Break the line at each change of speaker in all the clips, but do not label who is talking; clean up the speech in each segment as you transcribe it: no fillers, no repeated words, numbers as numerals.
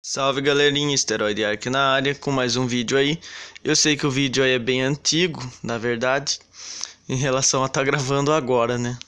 Salve galerinha, Esteroide Ark na área com mais um vídeo aí. Eu sei que o vídeo aí é bem antigo, na verdade, em relação a estar gravando agora, né?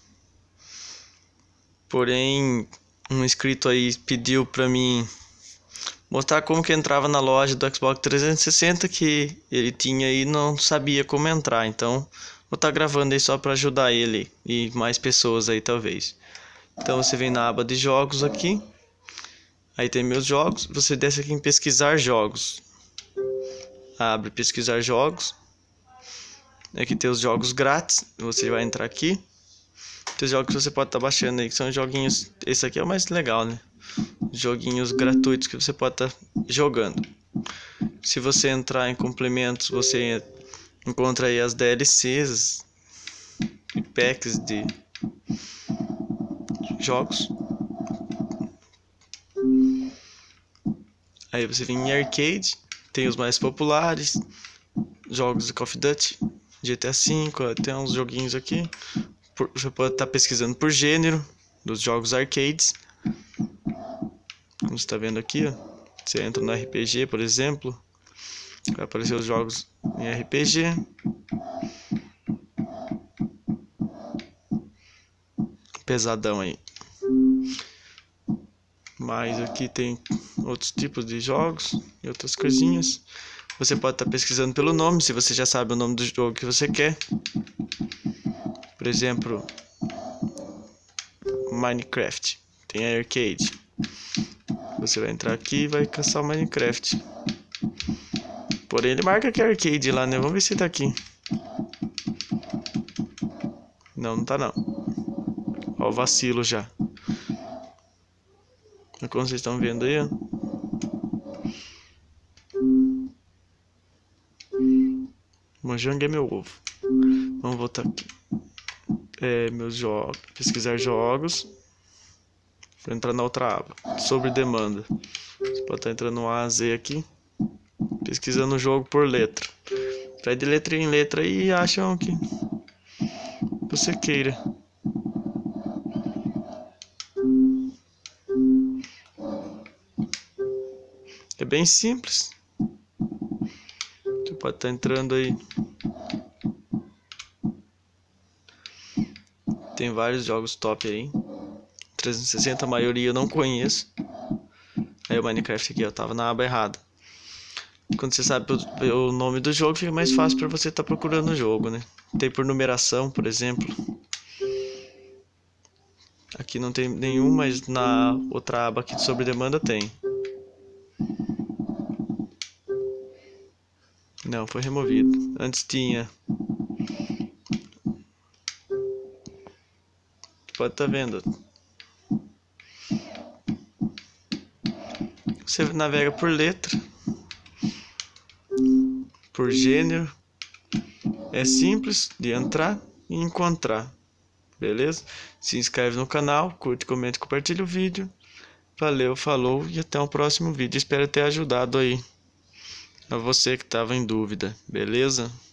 Porém, um inscrito aí pediu pra mim mostrar como que entrava na loja do Xbox 360 que ele tinha aí e não sabia como entrar. Então, vou estar gravando aí só pra ajudar ele e mais pessoas aí talvez. Então você vem na aba de jogos aqui. Aí tem meus jogos, você desce aqui em pesquisar jogos. Abre pesquisar jogos. Aqui tem os jogos grátis, você vai entrar aqui. Tem os jogos que você pode estar baixando aí, que são joguinhos, esse aqui é o mais legal, né? Joguinhos gratuitos que você pode estar jogando. Se você entrar em complementos, você encontra aí as DLCs e packs de jogos. Aí você vem em arcade, tem os mais populares, jogos de Call of Duty, GTA V, tem uns joguinhos aqui. Você pode estar pesquisando por gênero dos jogos arcades. Como você está vendo aqui, ó, você entra no RPG, por exemplo, vai aparecer os jogos em RPG. Pesadão aí. Mas aqui tem outros tipos de jogos e outras coisinhas. Você pode estar pesquisando pelo nome, se você já sabe o nome do jogo que você quer. Por exemplo, Minecraft, tem arcade. Você vai entrar aqui e vai caçar o Minecraft. Porém ele marca que é arcade lá, né? Vamos ver se tá aqui. Não, não tá não. Ó o vacilo já. Como vocês estão vendo aí, ó. Mojang é meu ovo. Vamos voltar aqui. Meus jogos. Pesquisar jogos. Vou entrar na outra aba. Sobre demanda. Você pode estar entrando no A a Z aqui. Pesquisando o jogo por letra. Vai de letra em letra e acham que você queira. É bem simples. Você pode estar entrando aí. Tem vários jogos top aí. 360 a maioria eu não conheço. Aí o Minecraft aqui, eu tava na aba errada. Quando você sabe o nome do jogo, fica mais fácil para você estar procurando o jogo, né? Tem por numeração, por exemplo. Aqui não tem nenhum, mas na outra aba aqui sobre demanda tem. Não, foi removido. Antes tinha. Pode estar vendo. Você navega por letra, por gênero. É simples de entrar e encontrar. Beleza? Se inscreve no canal, curte, comente e compartilha o vídeo. Valeu, falou e até o próximo vídeo. Espero ter ajudado aí a você que estava em dúvida. Beleza?